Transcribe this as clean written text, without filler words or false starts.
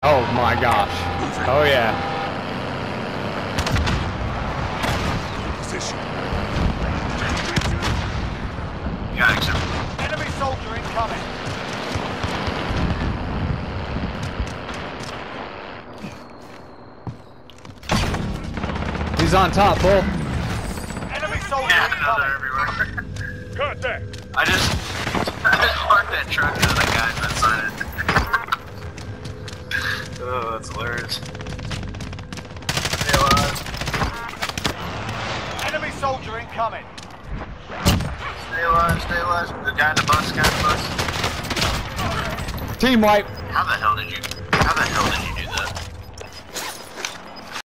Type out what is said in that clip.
Oh my gosh. Oh yeah. Position. Got him. Enemy soldier incoming. He's on top, Bull. Enemy soldier Yeah, no, incoming. they're everywhere. Contact. I just parked that truck and that guy's inside it. Oh, that's hilarious. Stay alive. Enemy soldier incoming. Stay alive, stay alive. The guy in the bus, Team wipe. How the hell did you